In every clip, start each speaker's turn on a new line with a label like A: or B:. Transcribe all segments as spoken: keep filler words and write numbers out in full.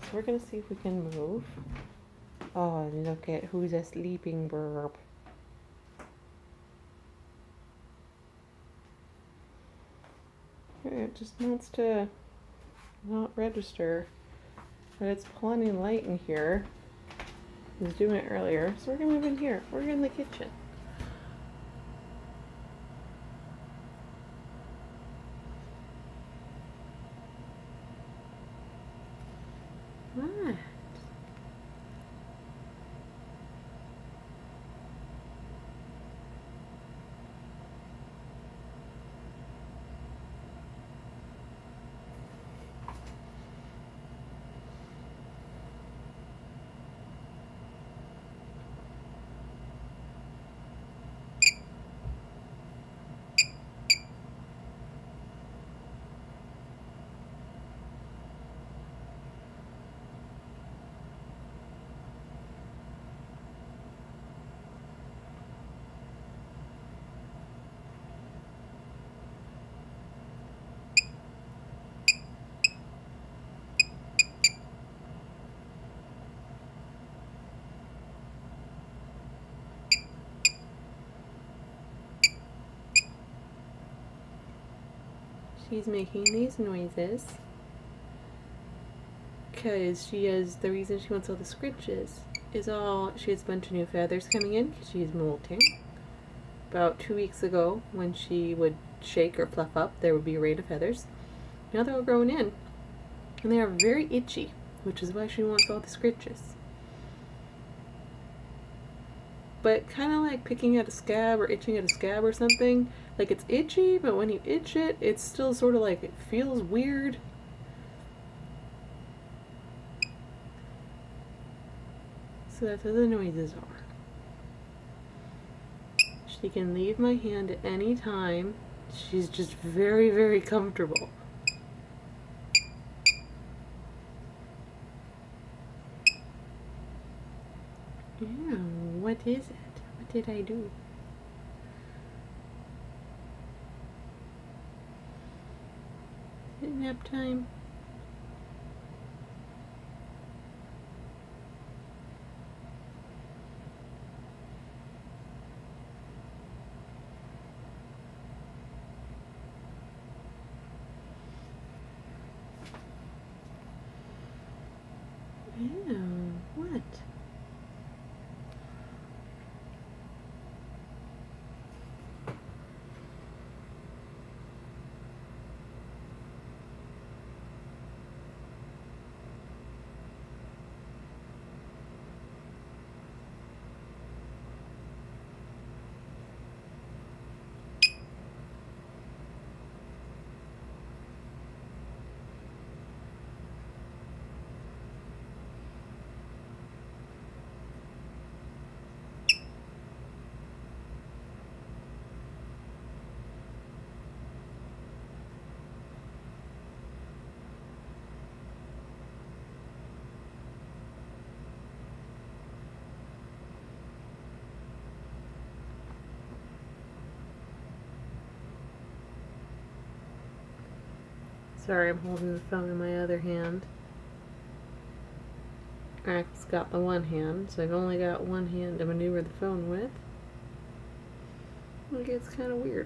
A: so we're gonna see if we can move. Oh, look at who's a sleeping burp. It just wants to not register, but it's plenty light in here. I was doing it earlier, so we're gonna move in here. We're in the kitchen. What? She's making these noises because she has, the reason she wants all the scritches is all, she has a bunch of new feathers coming in because she's molting. About two weeks ago, when she would shake or fluff up, there would be a rain of feathers. Now they're all growing in, and they are very itchy, which is why she wants all the scritches. But kind of like picking at a scab or itching at a scab or something. Like, it's itchy, but when you itch it, it's still sort of like, it feels weird. So that's what the noises are. She can leave my hand at any time. She's just very, very comfortable. Yeah, what is it? What did I do? Is it nap time? Ew, what? Sorry, I'm holding the phone in my other hand. I've got the one hand, so I've only got one hand to maneuver the phone with. It gets kind of weird.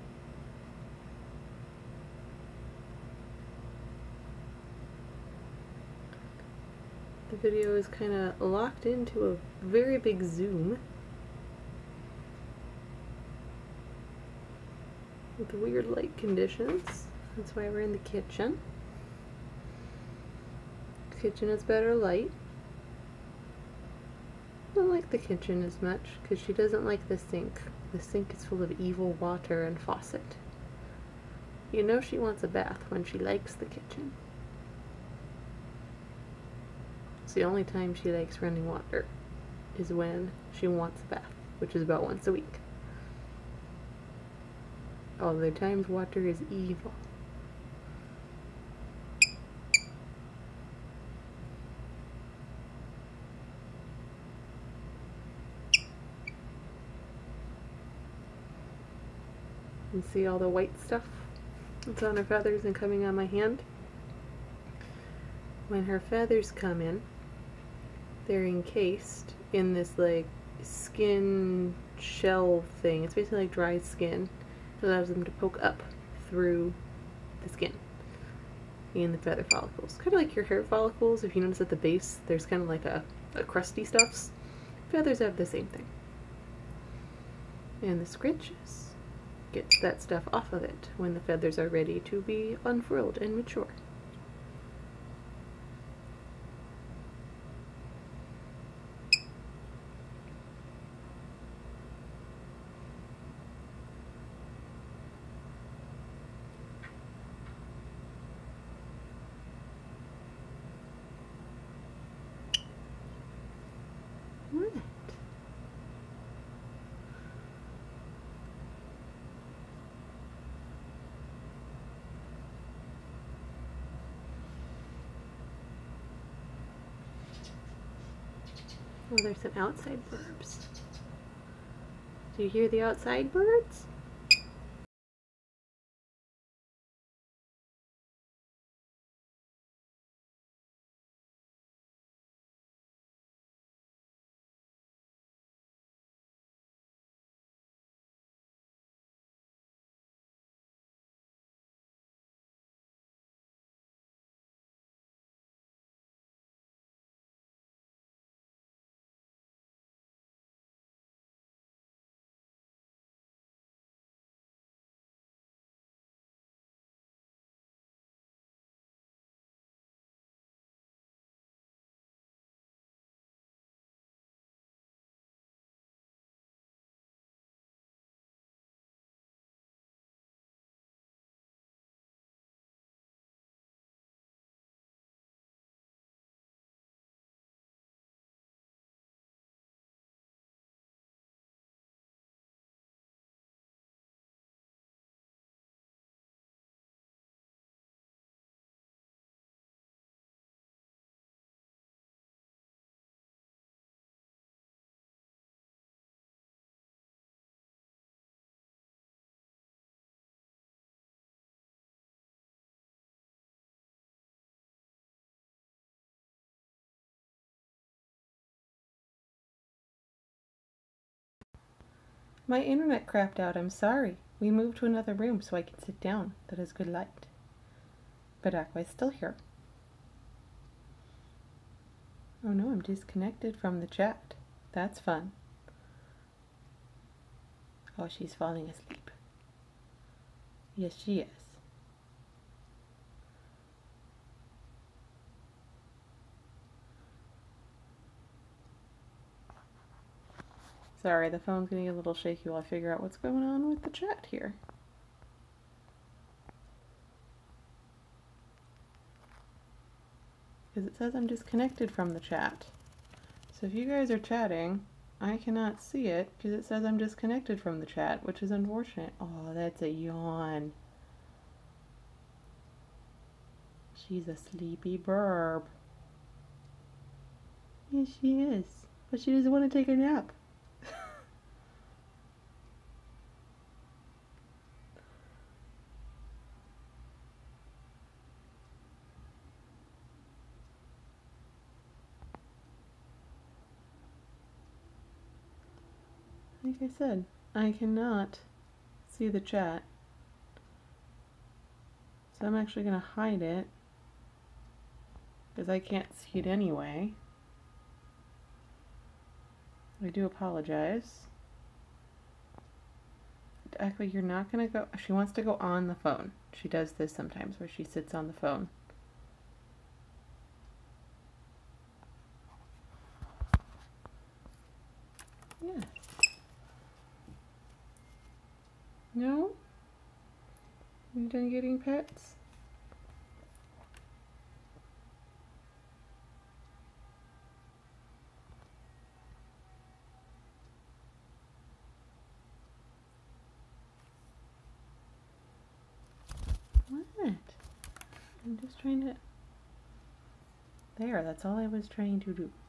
A: The video is kind of locked into a very big zoom with weird light conditions. That's why we're in the kitchen. The kitchen has better light. I don't like the kitchen as much because she doesn't like the sink. The sink is full of evil water and faucet. You know she wants a bath when she likes the kitchen. It's the only time she likes running water is when she wants a bath, which is about once a week. All other times water is evil. And see all the white stuff that's on her feathers and coming on my hand? when her feathers come in, they're encased in this like skin shell thing. It's basically like dried skin. It allows them to poke up through the skin in the feather follicles. Kind of like your hair follicles. If you notice at the base, there's kind of like a, a crusty stuffs. Feathers have the same thing. And the scritches gets that stuff off of it when the feathers are ready to be unfurled and mature. What? Oh, there's some outside birds. Do you hear the outside birds? My internet crapped out, I'm sorry. We moved to another room so I can sit down. That is good light. But Aqua's still here. Oh no, I'm disconnected from the chat. That's fun. Oh, she's falling asleep. Yes, she is. Sorry, the phone's gonna get a little shaky while I figure out what's going on with the chat here. Because it says I'm disconnected from the chat. So if you guys are chatting, I cannot see it because it says I'm disconnected from the chat, which is unfortunate. Oh, that's a yawn. She's a sleepy burb. Yes, she is. But she doesn't want to take a nap. Like I said, I cannot see the chat. So I'm actually going to hide it. Because I can't see it anyway. I do apologize. Aqua, you're not going to go... She wants to go on the phone. She does this sometimes where she sits on the phone. Yes. No? You done getting pets? What? I'm just trying to... There, that's all I was trying to do.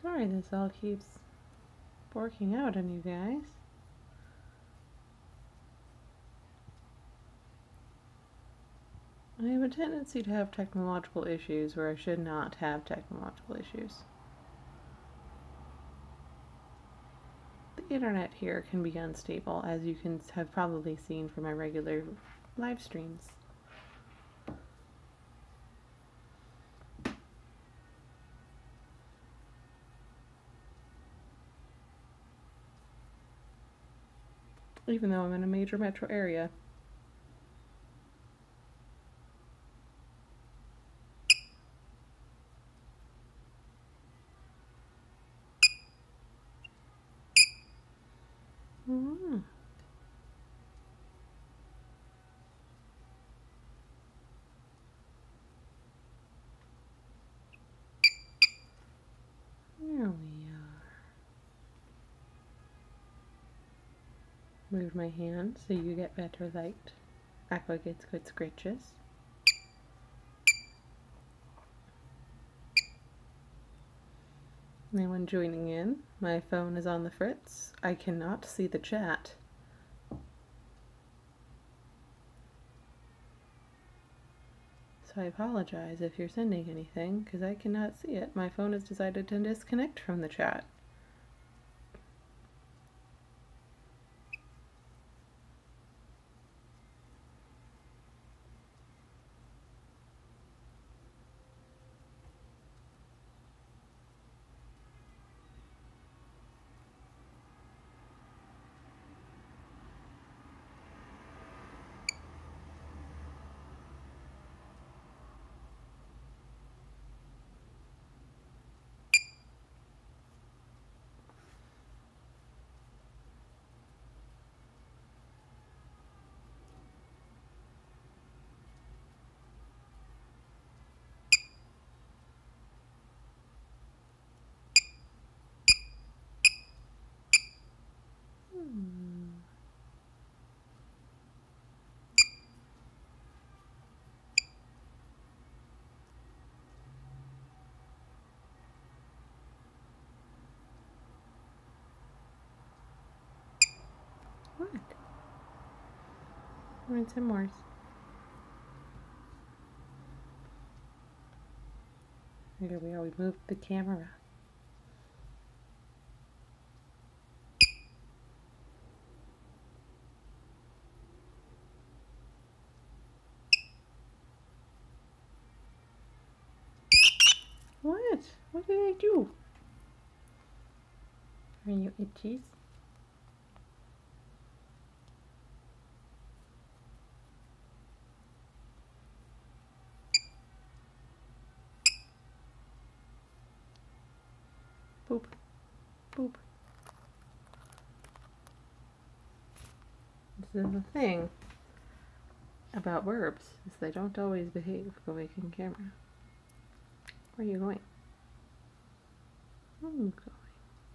A: Sorry this all keeps working out on you guys. I have a tendency to have technological issues where I should not have technological issues. The internet here can be unstable, as you can have probably seen from my regular live streams. Even though I'm in a major metro area. Mm-hmm. There we are. Move my hand so you get better light. Aqua gets good scritches. Anyone joining in? My phone is on the fritz. I cannot see the chat. So I apologize if you're sending anything, because I cannot see it. My phone has decided to disconnect from the chat. Hmm. What? I want some more. Here we are. We moved the camera. What? What did I do? Are you itchies? Boop. Boop. This is the thing about verbs, is they don't always behave awake in camera. Where are you going? Where are you going?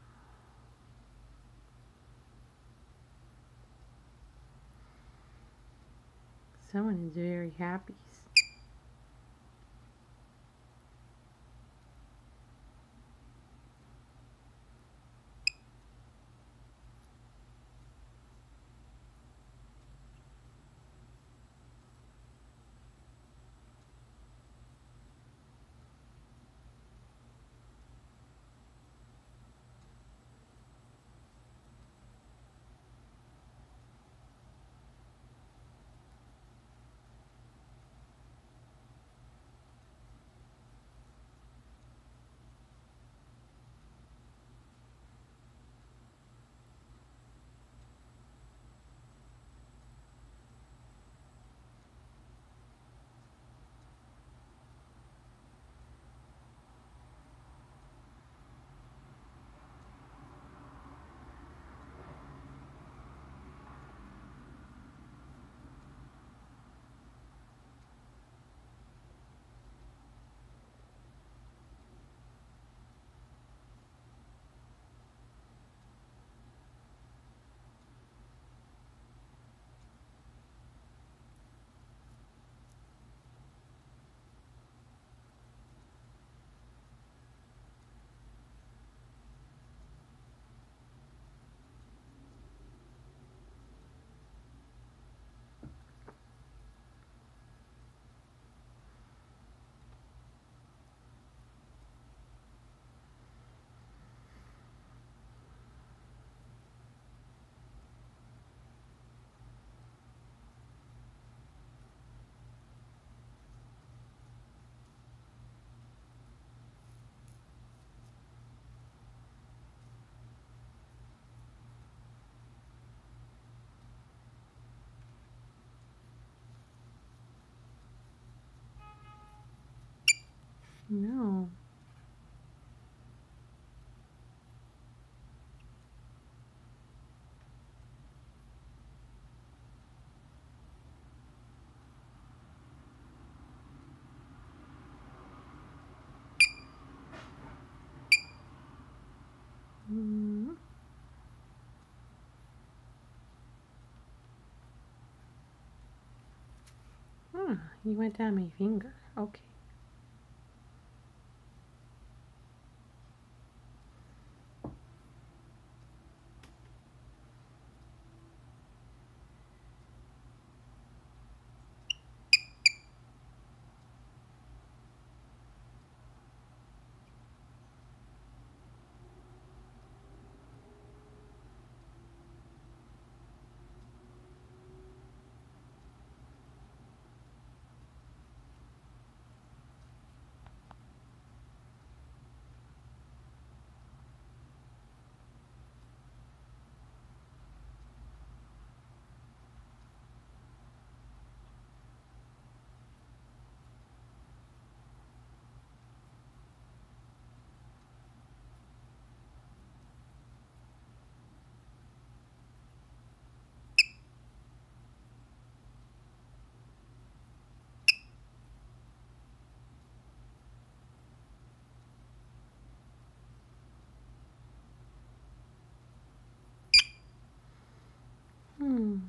A: Someone is very happy. No. Mm. Huh, you went down my finger. Okay. Hmm.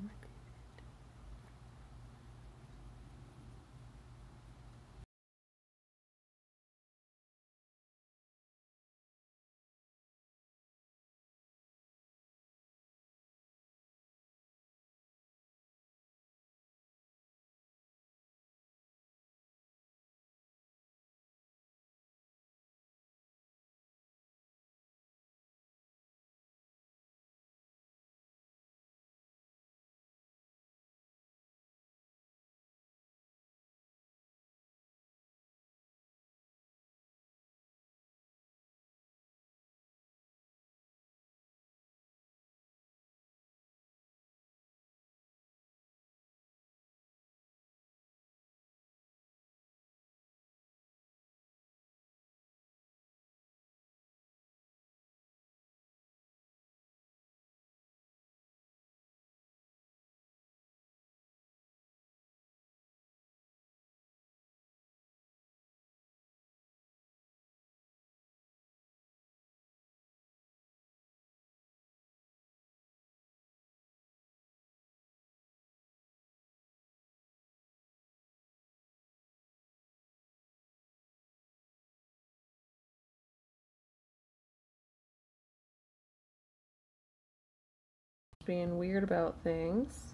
A: Being weird about things.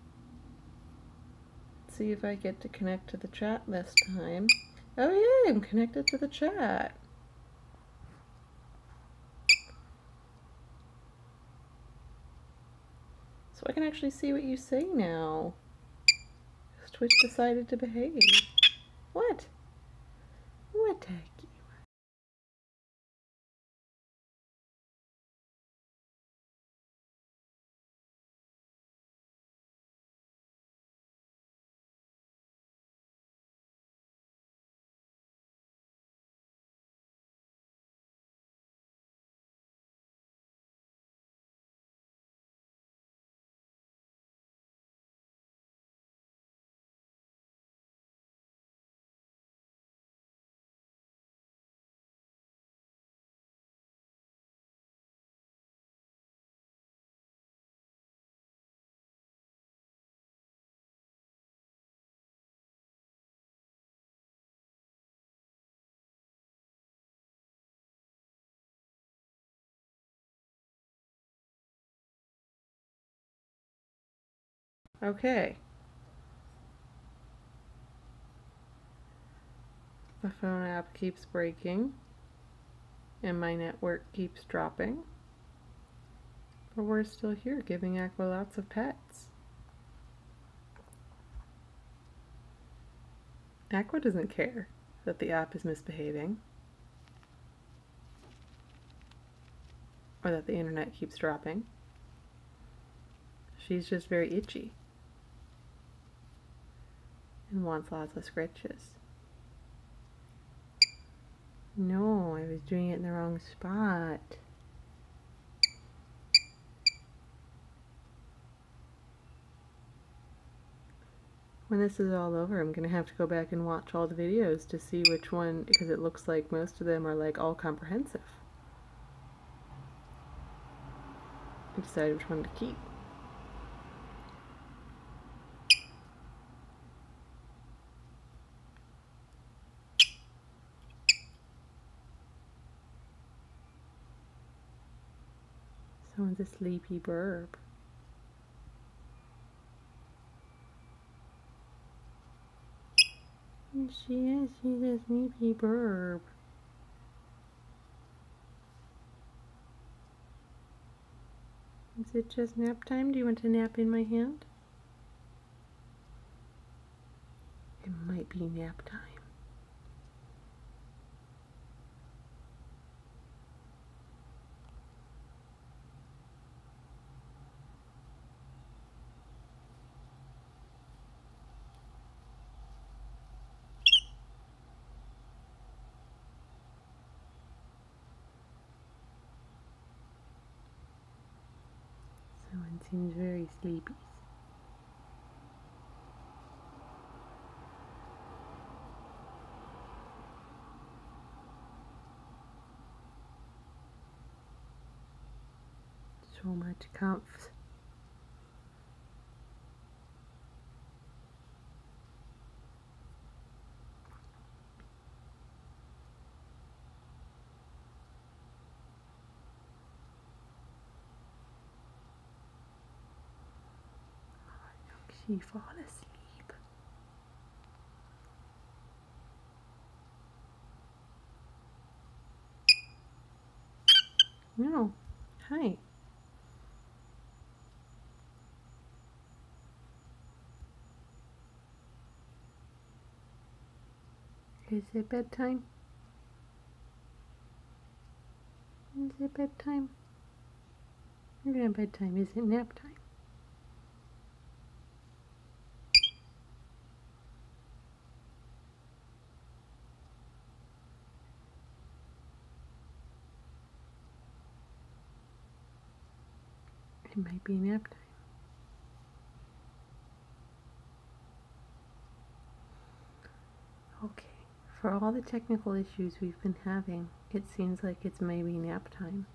A: Let's see if I get to connect to the chat this time. Oh yeah, I'm connected to the chat. So I can actually see what you say now. Twitch decided to behave. What? What the heck? Okay. The phone app keeps breaking and my network keeps dropping. But we're still here giving Aqua lots of pets. Aqua doesn't care that the app is misbehaving or that the internet keeps dropping. She's just very itchy and wants lots of scratches. No, I was doing it in the wrong spot. When this is all over, I'm going to have to go back and watch all the videos to see which one, because it looks like most of them are like all comprehensive. I decided which one to keep. Someone's a sleepy burb. She is, she's a sleepy burb. Is it just nap time? Do you want to nap in my hand? It might be nap time. Someone seems very sleepy. So much comfort. She fall asleep. No. Hi. Is it bedtime? Is it bedtime? You're not bedtime, is it nap time? It might be nap time. Okay, for all the technical issues we've been having, it seems like it's maybe nap time.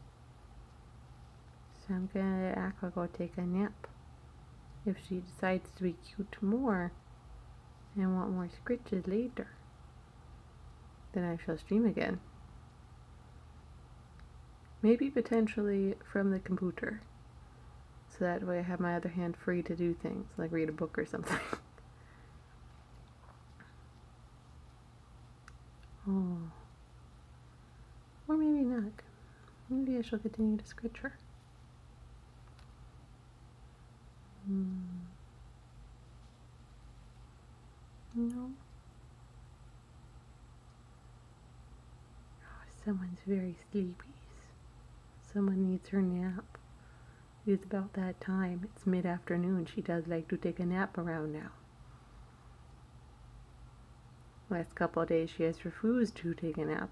A: So I'm gonna act like I'll take a nap. If she decides to be cute more and want more scritches later, then I shall stream again. Maybe potentially from the computer. So that way I have my other hand free to do things, like read a book or something. Oh. Or maybe not. Maybe I shall continue to scritch her. Hmm. No. Oh, someone's very sleepy. Someone needs her nap. It's about that time. It's mid-afternoon. She does like to take a nap around now. Last couple of days she has refused to take a nap.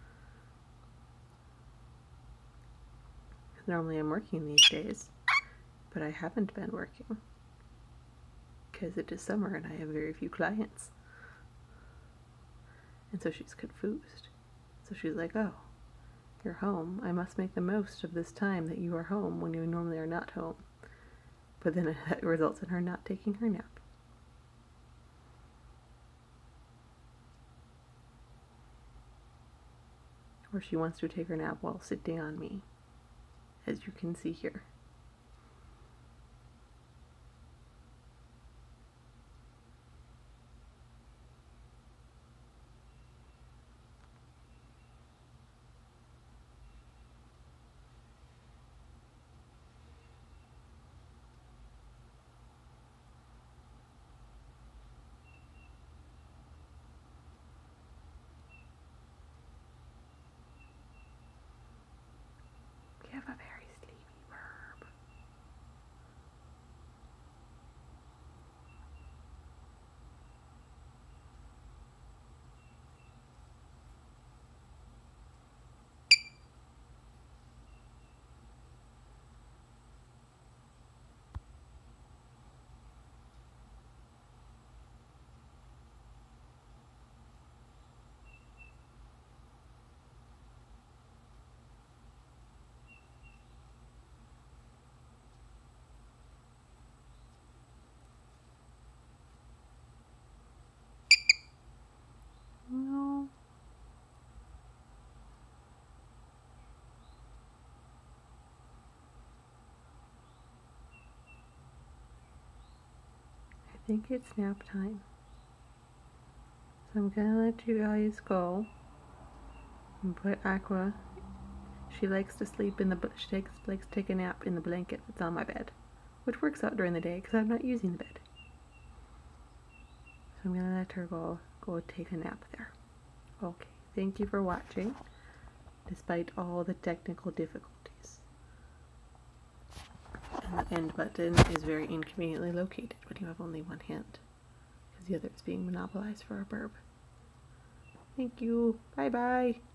A: Normally I'm working these days, but I haven't been working because it is summer and I have very few clients. And so she's confused. So she's like, oh, you're home. I must make the most of this time that you are home when you normally are not home. But then it results in her not taking her nap. Or she wants to take her nap while sitting on me, as you can see here. We have a very sleepy bird. think it's nap time. So I'm gonna let you guys go and put Aqua. She likes to sleep in the, she takes, likes to take a nap in the blanket that's on my bed, which works out during the day because I'm not using the bed. So I'm gonna let her go, go take a nap there. Okay, thank you for watching, despite all the technical difficulties. And the end button is very inconveniently located when you have only one hand, because the other is being monopolized for a burb. Thank you. Bye bye.